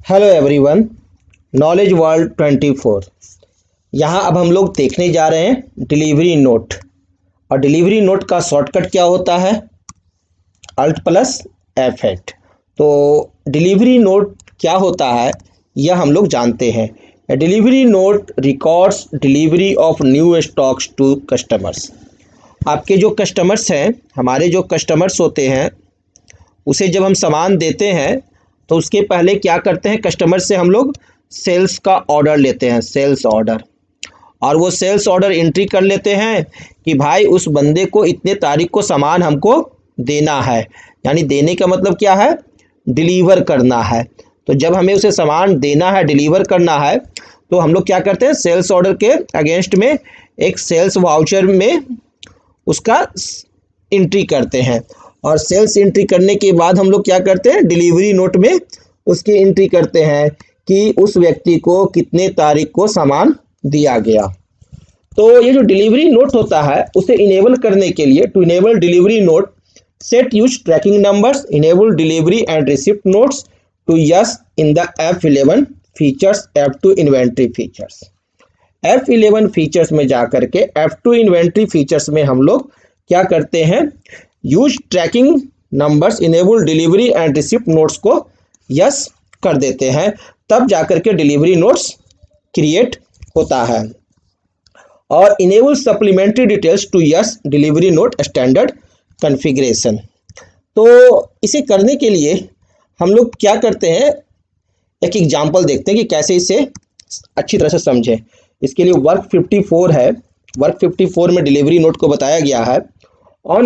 Hello everyone, knowledge world 24। यहाँ अब हम लोग देखने जा रहे हैं डिलीवरी नोट। और डिलीवरी नोट का शॉर्टकट क्या होता है? Alt plus F8। तो डिलीवरी नोट क्या होता है यह हम लोग जानते हैं। Delivery note records delivery of new stocks to customers. आपके जो कस्टमर्स हैं, हमारे जो कस्टमर्स होते हैं, उसे जब हम सामान देते हैं तो उसके पहले क्या करते हैं, कस्टमर से हम लोग सेल्स का ऑर्डर लेते हैं, सेल्स ऑर्डर। और वो सेल्स ऑर्डर एंट्री कर लेते हैं कि भाई उस बंदे को इतने तारीख को सामान हमको देना है। यानी देने का मतलब क्या है? डिलीवर करना है। तो जब हमें उसे सामान देना है, डिलीवर करना है, तो हम लोग क्या करते हैं, सेल्स ऑर्डर के अगेंस्ट में एक सेल्स वाउचर में उसका एंट्री करते हैं। और सेल्स एंट्री करने के बाद हम लोग क्या करते हैं, डिलीवरी नोट में उसकी एंट्री करते हैं कि उस व्यक्ति को कितने तारीख को सामान दिया गया। तो ये जो डिलीवरी नोट होता है उसे इनेबल करने के लिए, to enable delivery note, set use tracking numbers, enable delivery and receipt notes to yes in the F11 features, F2 inventory features. F11 features में जा करके F2 इन्वेंट्री फीचर्स में हम लोग क्या करते हैं, use tracking numbers, enable delivery and receipt notes को यस कर देते हैं। तब जाकर के डिलीवरी नोट्स क्रिएट होता है। और enable supplementary details to yes delivery note standard configuration. तो इसे करने के लिए हम लोग क्या करते हैं, एक एग्जांपल देखते हैं कि कैसे इसे अच्छी तरह से समझें। इसके लिए वर्क 54 है। वर्क 54 में डिलीवरी नोट को बताया गया है। ऑन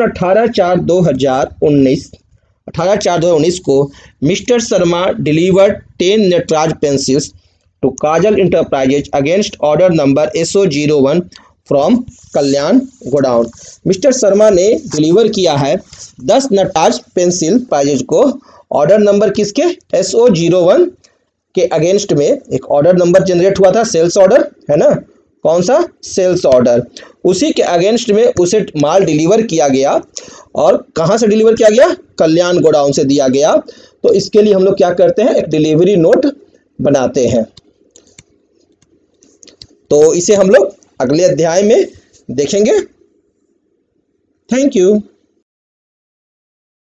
18/4/2019 को mister Sharma delivered 10 Nataraj pencils to Kajal enterprises against order number SO01 from Kalyan godown. Mister Sharma ने डिलीवर किया है 10 नटराज पेंसिल प्राइजेज को। ऑर्डर नंबर किसके? SO01 के अगेंस्ट में एक ऑर्डर नंबर जनरेट हुआ था, सेल्स ऑर्डर है ना, कौन सा? Sales order. उसी के अगेंस्ट में उसे माल डिलीवर किया गया। और कहाँ से डिलीवर किया गया? कल्याण गोडाउन से दिया गया। तो इसके लिए हम लोग क्या करते हैं, एक डिलीवरी नोट बनाते हैं। तो इसे हम लोग अगले अध्याय में देखेंगे। Thank you.